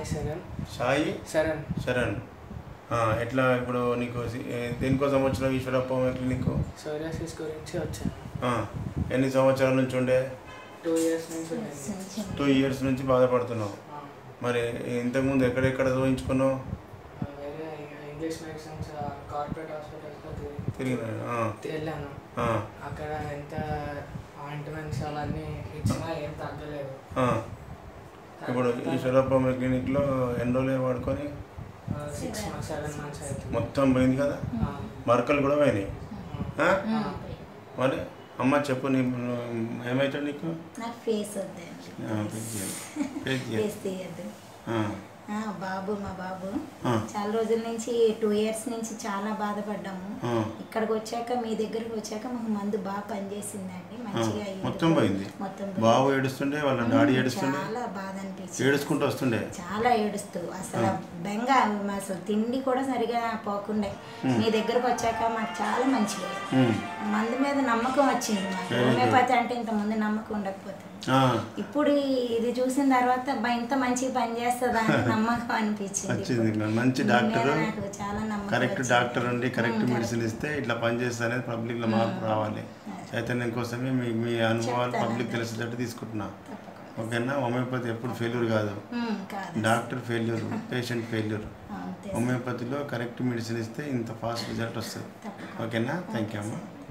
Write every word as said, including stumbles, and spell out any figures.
సాయి శరణ్. సాయి శరణ్ శరణ్. ఎట్లా ఇప్పుడు నీకు దేనికోసం వచ్చిన ఈశ్వరప్ప క్లినిక్? సోరియాసిస్ గురించి వచ్చాను. ఎన్ని సంవత్సరాల నుంచి ఉండే? టూ ఇయర్స్ నుంచి. టూ ఇయర్స్ నుంచి బాధపడుతున్నావు. మరి ఇంతకుముందు ఎక్కడెక్కడ చూపించుకున్నావు? వేరే ఇంగ్లీష్ మెడిసిన్స్ కార్పొరేట్ హాస్పిటల్స్లో తిరిగినా వెళ్ళాను. అక్కడ ఎంత ఆయింట్మెంట్స్ అవన్నీ ఇచ్చినా ఏం తగ్గలేదు. ఇప్పుడు ఈశ్వరప్ప క్లినిక్లో ఎన్ని రోజులు వాడుకొని? సిక్స్ మంత్స్ సెవెన్ మంత్స్ అవుతుంది. మొత్తం పోయింది కదా? మరకలు కూడా పోయినాయి. మరి అమ్మ చెప్పు, నీ ఏమవుతుంది నీకు? నాకు ఫేస్ వద్దు. బాబు మా బాబు చాలా రోజుల నుంచి టూ ఇయర్స్ నుంచి చాలా బాధపడ్డాము. ఇక్కడికి వచ్చాక మీ దగ్గరికి వచ్చాక మాకు మందు బాగా పనిచేసిందండి, మంచిగా మొత్తం పోయింది. మొత్తం బాబు ఏడుస్తుండే, వాళ్ళ డాడీ ఏడుస్తుండే, చాలా బాధ అనిపించింది, ఏడుచుకుంటూ వస్తుండే, చాలా ఏడుస్తూ అసలు బెంగ అసలు తిండి కూడా సరిగా పోకుండే. మీ దగ్గరకు వచ్చాక మాకు చాలా మంచిగా మందు మీద నమ్మకం వచ్చింది. మాకు హోమియోపతి అంటే ఇంత ముందు నమ్మకం ఉండకపోతే ఇప్పుడు ఇది చూసిన తర్వాత ఇంత మంచిగా పనిచేస్తుందా అని నమ్మకం అనిపించింది. మంచి డాక్టర్, చాలా నమ్మకం, కరెక్ట్ డాక్టర్ ఉండి కరెక్ట్ మెడిసిన్ ఇస్తే ఇట్లా పనిచేస్తా అనేది పబ్లిక్ లో మార్పు రావాలి. చైతన్యం కోసమే మీ మీ అనుభవాలు పబ్లిక్ తెలిసేటట్టు తీసుకుంటున్నా. ఓకేనా? హోమియోపతి ఎప్పుడు ఫెయిల్యూర్ కాదు, డాక్టర్ ఫెయిల్యూర్, పేషెంట్ ఫెయిల్యూర్. హోమియోపతిలో కరెక్ట్ మెడిసిన్ ఇస్తే ఇంత ఫాస్ట్ రిజల్ట్ వస్తుంది. ఓకేనా? థ్యాంక్ యూ అమ్మ.